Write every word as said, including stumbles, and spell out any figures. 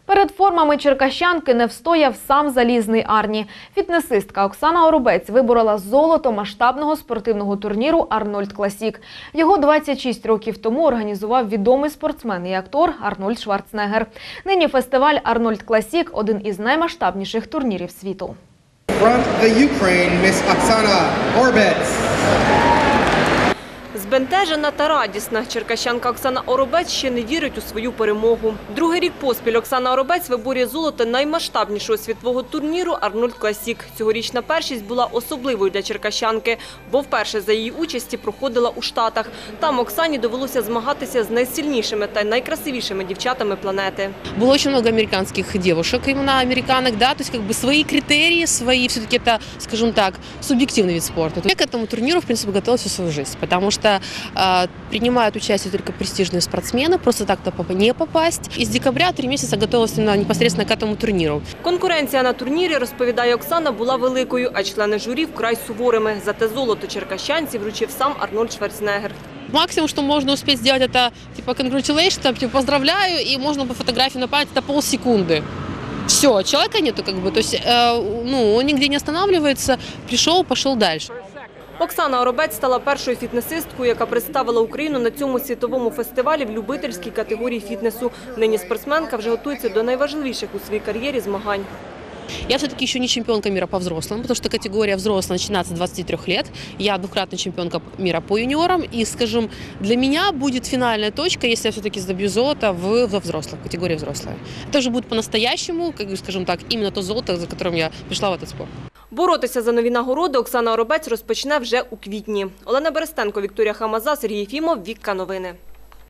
Перед формами черкащанки не встояв сам залізний Арні. Фітнесистка Оксана Оробець виборола золото масштабного спортивного турніру «Арнольд Класік». Його двадцять шість років тому організував відомий спортсмен і актор Арнольд Шварценеггер. Нині фестиваль «Арнольд Класік» – один із наймасштабніших турнірів світу. From the Ukraine, Miss Oksana Orbets. Збентежена та радісна черкащанка Оксана Оробець ще не вірить у свою перемогу. Другий рік поспіль Оксана Оробець виборює золото наймасштабнішого світового турніру «Арнольд Класік». Цьогорічна першість була особливою для черкащанки, бо вперше за її участі проходила у Штатах. Там Оксані довелося змагатися з найсильнішими та найкрасивішими дівчатами планети. Було дуже багато американських дівчат, іменно американок, да, то есть как бы свої критерії, свої, все-таки це, скажімо так, суб'єктивний вид спорту. Я к этому турниру, в принципе, готовилась всю свою жизнь, потому что э, принимают участие только престижные спортсмены, просто так-то не попасть. И с декабря три месяца готовилась непосредственно к этому турниру. Конкуренція на турнірі, розповідає Оксана, була великою, а члени журі вкрай суворими. Зате золото черкащанці вручив сам Арнольд Шварценеггер. Максимум, что можно успеть сделать, это типа congratulations, там, типа поздравляю, и можно по фотографии на память, это полсекунды. Все, человека нету, как бы, то есть, э, ну, он нигде не останавливается, пришел, пошел дальше. Оксана Оробець стала першою фітнесисткою, яка представила Україну на цьому світовому фестивалі в любительській категорії фітнесу. Нині спортсменка вже готується до найважливіших у своїй кар'єрі змагань. Я все-таки еще не чемпионка мира по взрослым, потому что категория взрослая начинается с двадцати трёх лет. Я двукратная чемпионка мира по юниорам. И, скажем, для меня будет финальная точка, если я все-таки забью золото в, во взрослых, категории взрослая. Это уже будет по-настоящему, как, скажем так, именно то золото, за которым я пришла в этот спорт. Боротися за нові нагороди Оксана Оробець розпочне вже у квітні. Олена Берестенко, Вікторія Хамаза, Сергій Єфімов, Вікка Новини.